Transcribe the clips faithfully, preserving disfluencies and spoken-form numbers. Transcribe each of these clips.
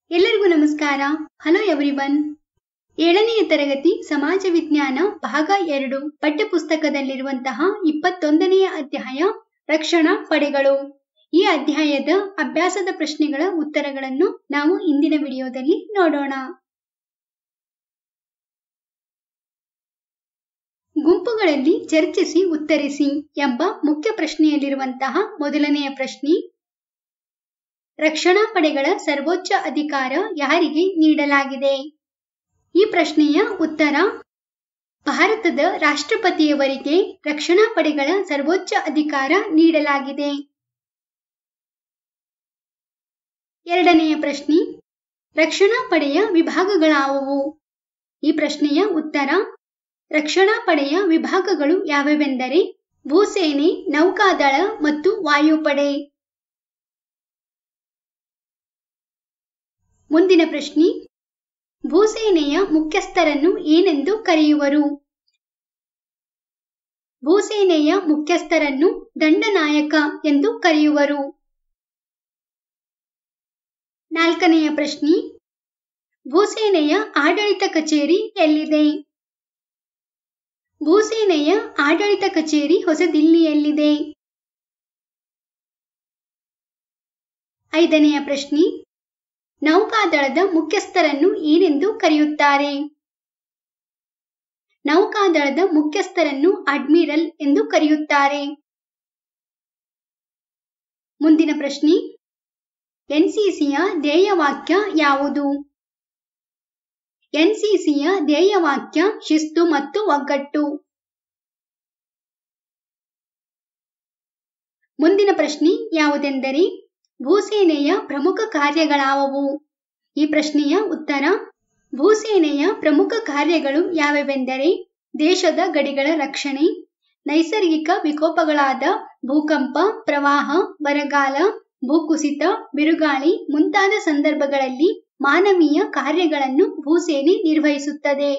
ಎಲ್ಲರಿಗೂ ನಮಸ್ಕಾರ. Hello everyone. ಏಳನೆಯ ತರಗತಿ ಸಮಾಜ ವಿಜ್ಞಾನ ಭಾಗ ಎರಡು ಪಠ್ಯಪುಸ್ತಕದಲ್ಲಿರುವಂತಹ ಇಪ್ಪತ್ತೊಂದನೆಯ ಅಧ್ಯಾಯ ರಕ್ಷಣಾ ಪಡೆಗಳು. ಈ ಅಧ್ಯಾಯದ ಅಭ್ಯಾಸದ ಪ್ರಶ್ನೆಗಳ ಉತ್ತರಗಳನ್ನು ನಾವು ಇಂದಿನ ವಿಡಿಯೋದಲ್ಲಿ ನೋಡೋಣ. ಗುಂಪುಗಳಲ್ಲಿ ಚರ್ಚಿಸಿ ಉತ್ತರಿಸಿ ಎಂಬ ಮುಖ್ಯ ಪ್ರಶ್ನೆಯಲ್ಲಿರುವಂತಹ ಮೊದಲನೆಯ ಪ್ರಶ್ನೆ, ರಕ್ಷಣಾ ಪಡೆಗಳ ಸರ್ವೋಚ್ಚ ಅಧಿಕಾರ ಯಾರಿಗೆ ನೀಡಲಾಗಿದೆ? ಈ ಪ್ರಶ್ನೆಯ ಉತ್ತರ, ಭಾರತದ ರಾಷ್ಟ್ರಪತಿಯವರಿಗೆ ರಕ್ಷಣಾ ಪಡೆಗಳ ಸರ್ವೋಚ್ಚ ಅಧಿಕಾರ ನೀಡಲಾಗಿದೆ. ಎರಡನೆಯ ಪ್ರಶ್ನೆ, ರಕ್ಷಣಾ ಪಡೆಯ ವಿಭಾಗಗಳಾವುವು? ಈ ಪ್ರಶ್ನೆಯ ಉತ್ತರ, ರಕ್ಷಣಾ ಪಡೆಯ ವಿಭಾಗಗಳು ಯಾವೆಂದರೆ ಭೂಸೇನೆ, ನೌಕಾದಳ ಮತ್ತು ವಾಯುಪಡೆ. ಮುಂದಿನ ಪ್ರಶ್ನೆ, ಭೂಸೇನೆಯ ಮುಖ್ಯಸ್ಥರನ್ನು ಏನೆಂದು ಕರೆಯುವರು? ಭೂಸೇನೆಯ ಮುಖ್ಯಸ್ಥರನ್ನು ದಂಡನಾಯಕ ಎಂದು ಕರೆಯುವರು. ನಾಲ್ಕನೆಯ ಪ್ರಶ್ನೆ, ಭೂಸೇನೆಯ ಆಡಳಿತ ಕಚೇರಿ ಎಲ್ಲಿದೆ? ಭೂಸೇನೆಯ ಆಡಳಿತ ಕಚೇರಿ ಹೊಸದಿಲ್ಲಿಯಲ್ಲಿದೆ. ಐದನೆಯ ಪ್ರಶ್ನೆ, ನೌಕಾದಳದ ಮುಖ್ಯಸ್ಥರನ್ನು ಏನೆಂದು ಕರೆಯುತ್ತಾರೆ? ನೌಕಾದಳದ ಮುಖ್ಯಸ್ಥರನ್ನು ಅಡ್ಮಿರಲ್ ಎಂದು ಕರೆಯುತ್ತಾರೆ. ಮುಂದಿನ ಪ್ರಶ್ನೆ, ಎನ್ಸಿಸಿಯ ಧ್ಯೇಯವಾಕ್ಯ ಯಾವುದು? ಎನ್ಸಿಸಿಯ ಧ್ಯೇಯವಾಕ್ಯ ಶಿಸ್ತು ಮತ್ತು ಒಗ್ಗಟ್ಟು. ಮುಂದಿನ ಪ್ರಶ್ನೆ ಯಾವುದೆಂದರೆ ಭೂಸೇನೆಯ ಪ್ರಮುಖ ಕಾರ್ಯಗಳಾವುವು? ಈ ಪ್ರಶ್ನೆಯ ಉತ್ತರ, ಭೂಸೇನೆಯ ಪ್ರಮುಖ ಕಾರ್ಯಗಳು ಯಾವೆಂದರೆ ದೇಶದ ಗಡಿಗಳ ರಕ್ಷಣೆ, ನೈಸರ್ಗಿಕ ವಿಕೋಪಗಳಾದ ಭೂಕಂಪ, ಪ್ರವಾಹ, ಬರಗಾಲ, ಭೂಕುಸಿತ, ಬಿರುಗಾಳಿ ಮುಂತಾದ ಸಂದರ್ಭಗಳಲ್ಲಿ ಮಾನವೀಯ ಕಾರ್ಯಗಳನ್ನು ಭೂಸೇನೆ ನಿರ್ವಹಿಸುತ್ತದೆ.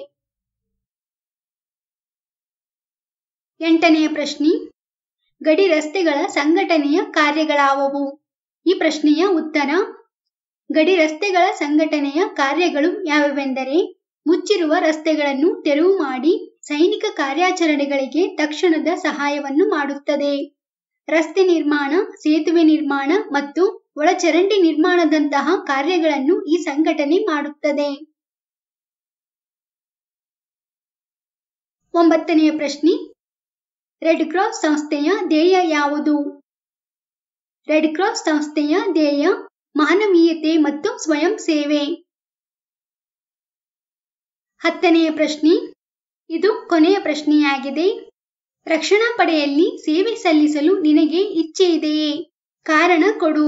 ಎಂಟನೆಯ ಪ್ರಶ್ನೆ, ಗಡಿ ರಸ್ತೆಗಳ ಸಂಘಟನೆಯ ಕಾರ್ಯಗಳಾವುವು? ಈ ಪ್ರಶ್ನೆಯ ಉತ್ತರ, ಗಡಿ ರಸ್ತೆಗಳ ಸಂಘಟನೆಯ ಕಾರ್ಯಗಳು ಯಾವೆಂದರೆ ಮುಚ್ಚಿರುವ ರಸ್ತೆಗಳನ್ನು ತೆರವು ಮಾಡಿ ಸೈನಿಕ ಕಾರ್ಯಾಚರಣೆಗಳಿಗೆ ತಕ್ಷಣದ ಸಹಾಯವನ್ನು ಮಾಡುತ್ತದೆ. ರಸ್ತೆ ನಿರ್ಮಾಣ, ಸೇತುವೆ ನಿರ್ಮಾಣ ಮತ್ತು ಒಳಚರಂಡಿ ನಿರ್ಮಾಣದಂತಹ ಕಾರ್ಯಗಳನ್ನು ಈ ಸಂಘಟನೆ ಮಾಡುತ್ತದೆ. ಒಂಬತ್ತನೆಯ ಪ್ರಶ್ನೆ, ರೆಡ್ ಕ್ರಾಸ್ ಸಂಸ್ಥೆಯ ಧ್ಯೇಯ ಯಾವುದು? ರೆಡ್ ಕ್ರಾಸ್ ಸಂಸ್ಥೆಯ ಧ್ಯೇಯ ಮಾನವೀಯತೆ ಮತ್ತು ಸ್ವಯಂ ಸೇವೆ. ಹತ್ತನೆಯ ಪ್ರಶ್ನೆ, ಇದು ಕೊನೆಯ ಪ್ರಶ್ನೆಯಾಗಿದೆ. ರಕ್ಷಣಾ ಪಡೆಯಲ್ಲಿ ಸೇವೆ ಸಲ್ಲಿಸಲು ನಿನಗೆ ಇಚ್ಛೆ ಇದೆಯೇ? ಕಾರಣ ಕೊಡು.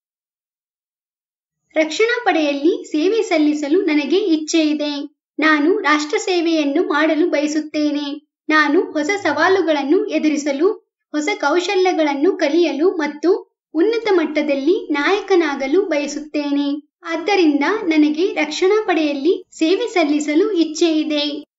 ರಕ್ಷಣಾ ಪಡೆಯಲ್ಲಿ ಸೇವೆ ಸಲ್ಲಿಸಲು ನನಗೆ ಇಚ್ಛೆ ಇದೆ. ನಾನು ರಾಷ್ಟ್ರ ಸೇವೆಯನ್ನು ಮಾಡಲು ಬಯಸುತ್ತೇನೆ. ನಾನು ಹೊಸ ಸವಾಲುಗಳನ್ನು ಎದುರಿಸಲು, ಹೊಸ ಕೌಶಲ್ಯಗಳನ್ನು ಕಲಿಯಲು ಮತ್ತು ಉನ್ನತ ಮಟ್ಟದಲ್ಲಿ ನಾಯಕನಾಗಲು ಬಯಸುತ್ತೇನೆ. ಆದ್ದರಿಂದ ನನಗೆ ರಕ್ಷಣಾ ಪಡೆಯಲ್ಲಿ ಸೇವೆ ಸಲ್ಲಿಸಲು ಇಚ್ಛೆ ಇದೆ.